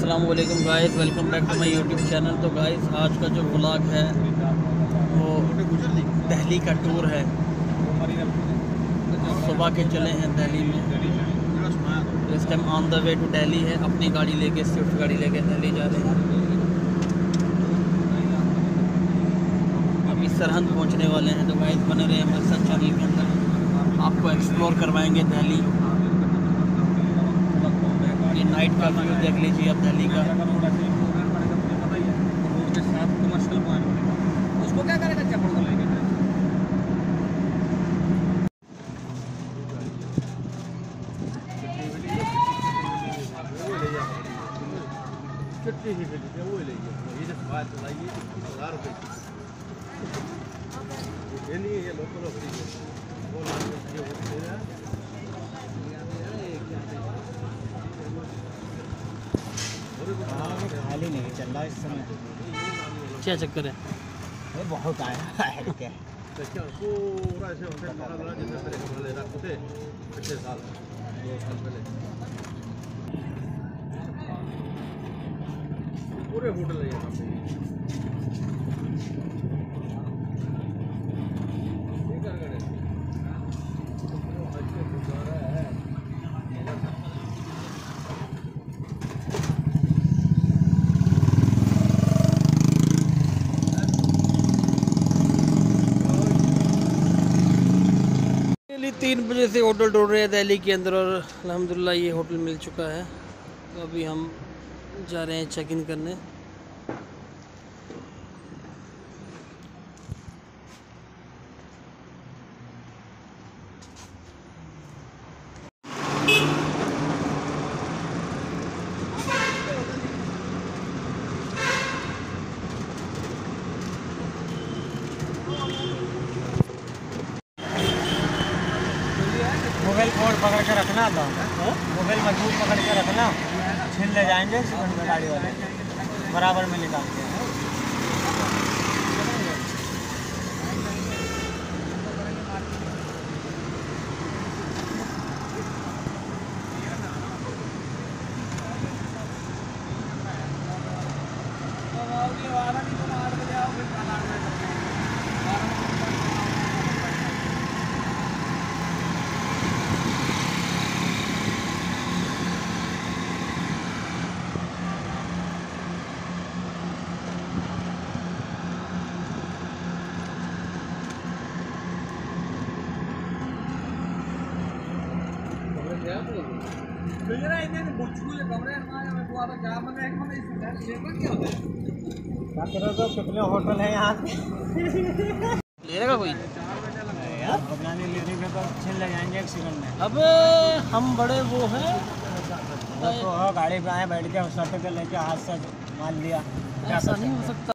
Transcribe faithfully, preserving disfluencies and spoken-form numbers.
अस्सलाम वालेकुम guys, welcome back to my YouTube channel. तो गाइस आज का जो व्लॉग है वो दिल्ली का टूर है। सुबह के चले हैं दिल्ली में, इस time on the way to Delhi है। अपनी गाड़ी लेके, स्विफ्ट गाड़ी लेके दिल्ली जा रहे हैं। अभी सरहद पहुंचने वाले हैं। तो गाइस बने रहे हमारे साथ चैनल के अंदर, आपको एक्सप्लोर करवाएंगे दिल्ली। ये नाइट का व्यू देख लीजिए आप दिल्ली का। उसको क्या करेगा चप्पल को लेके? वो ले ये जब बात चलाइए हजार रुपये ये नहीं ये लोकल वो खाली नहीं चल रहा इस समय। क्या चक्कर है? ये बहुत आया है क्या? पूरा ऐसे होते हैं जिसमें मेरे कमरे रखते थे पिछले साल दो साल पहले। पूरे होटल है यहाँ पे। तीन बजे से होटल ढूंढ रहे हैं दिल्ली के अंदर और अल्हम्दुलिल्लाह ये होटल मिल चुका है। तो अभी हम जा रहे हैं चेक इन करने। मोबाइल फोन पकड़ के रखना था, मोबाइल मजबूत पकड़ के रखना, छीन ले जाएंगे गाड़ी वाले, बराबर में निकाल के। कितने होटल है यहाँ पे? लेगा कोई यार बनाने लेने के तो छीन ले जाएंगे एक सेकंड में। अब हम बड़े वो हैं तो गाड़ी पे आए, बैठ के शर्ट के लेके हाथ से मान लिया, ऐसा नहीं हो सकता।